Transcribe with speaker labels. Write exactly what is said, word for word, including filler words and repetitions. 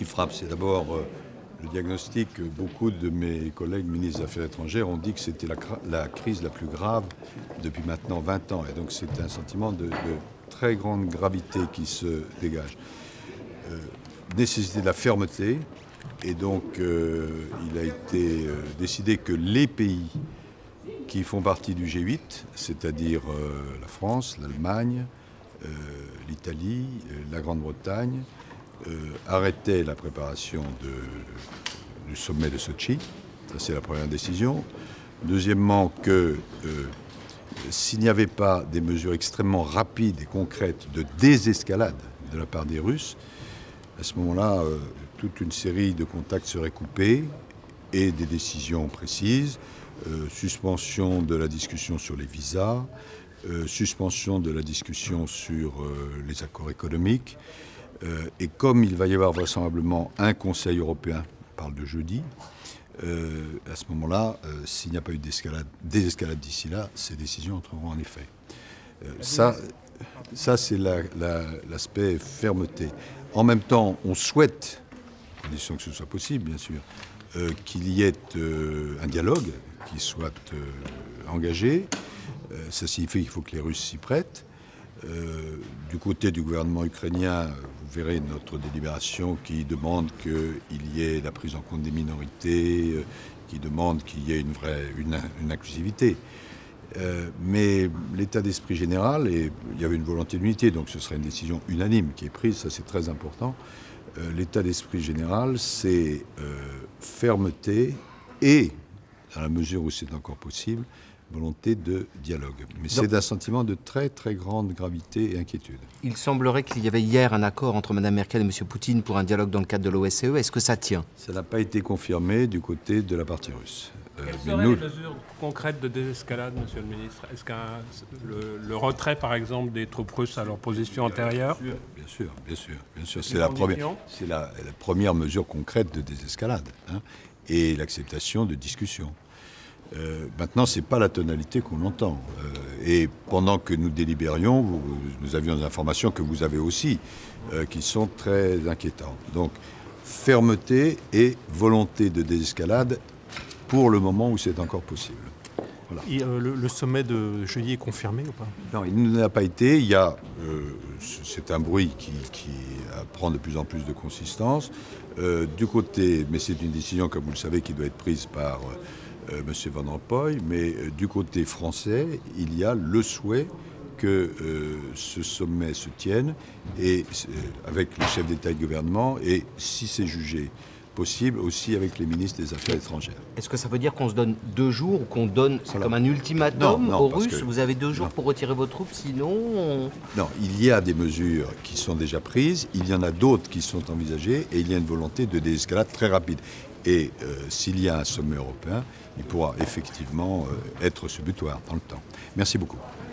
Speaker 1: qui frappe, c'est d'abord euh, le diagnostic. Beaucoup de mes collègues ministres des Affaires étrangères ont dit que c'était la, la crise la plus grave depuis maintenant vingt ans. Et donc c'est un sentiment de, de très grande gravité qui se dégage. Euh, nécessité de la fermeté. Et donc euh, il a été euh, décidé que les pays qui font partie du G huit, c'est-à-dire euh, la France, l'Allemagne, euh, l'Italie, euh, la Grande-Bretagne, euh, arrêtaient la préparation de, du sommet de Sochi. Ça, c'est la première décision. Deuxièmement, que euh, s'il n'y avait pas des mesures extrêmement rapides et concrètes de désescalade de la part des Russes, à ce moment-là, euh, toute une série de contacts seraient coupés et des décisions précises. Euh, suspension de la discussion sur les visas, euh, suspension de la discussion sur euh, les accords économiques. Euh, et comme il va y avoir vraisemblablement un Conseil européen, on parle de jeudi, euh, à ce moment-là, euh, s'il n'y a pas eu d'escalade, désescalade d'ici là, ces décisions entreront en effet. Euh, ça, ça c'est la, la, l'aspect fermeté. En même temps, on souhaite, à condition que ce soit possible, bien sûr, euh, qu'il y ait euh, un dialogue qui soit euh, engagé. Euh, ça signifie qu'il faut que les Russes s'y prêtent. Euh, du côté du gouvernement ukrainien, vous verrez notre délibération qui demande qu'il y ait la prise en compte des minorités, euh, qui demande qu'il y ait une vraie une, une inclusivité. Euh, mais l'état d'esprit général, et il y avait une volonté d'unité, donc ce serait une décision unanime qui est prise, ça c'est très important. Euh, l'état d'esprit général, c'est euh, fermeté et, dans la mesure où c'est encore possible, volonté de dialogue. Mais c'est d'un sentiment de très très grande gravité et inquiétude.
Speaker 2: Il semblerait qu'il y avait hier un accord entre Mme Merkel et M. Poutine pour un dialogue dans le cadre de l'O S C E. Est-ce que ça tient?
Speaker 1: Ça n'a pas été confirmé du côté de la partie russe.
Speaker 3: Euh, Quelles seraient nous... les mesures concrètes de désescalade, Monsieur le Ministre? Est-ce que le, le retrait, par exemple, des troupes russes à leur position antérieure?
Speaker 1: Bien sûr, bien sûr, bien sûr. C'est la première, c'est la, la première mesure concrète de désescalade, hein, et l'acceptation de discussions. Euh, maintenant, ce n'est pas la tonalité qu'on entend. Euh, et pendant que nous délibérions, vous, nous avions des informations que vous avez aussi, euh, qui sont très inquiétantes. Donc, fermeté et volonté de désescalade pour le moment où c'est encore possible. Voilà.
Speaker 4: Et euh, le, le sommet de jeudi est confirmé ou pas?
Speaker 1: Non, il ne l'a pas été. Il y a, euh, c'est un bruit qui, qui prend de plus en plus de consistance. Euh, du côté, mais c'est une décision, comme vous le savez, qui doit être prise par euh, M. Van Rompuy, mais euh, du côté français, il y a le souhait que euh, ce sommet se tienne et, euh, avec les chefs d'État et de gouvernement, et si c'est jugé possible, aussi avec les ministres des Affaires étrangères.
Speaker 2: Est-ce que ça veut dire qu'on se donne deux jours ou qu'on donne, c'est voilà, comme un ultimatum non, non, aux Russes que, vous avez deux jours non. pour retirer vos troupes, sinon... On...
Speaker 1: Non, il y a des mesures qui sont déjà prises, il y en a d'autres qui sont envisagées, et il y a une volonté de désescalade très rapide. Et euh, s'il y a un sommet européen, il pourra effectivement euh, être ce butoir dans le temps. Merci beaucoup.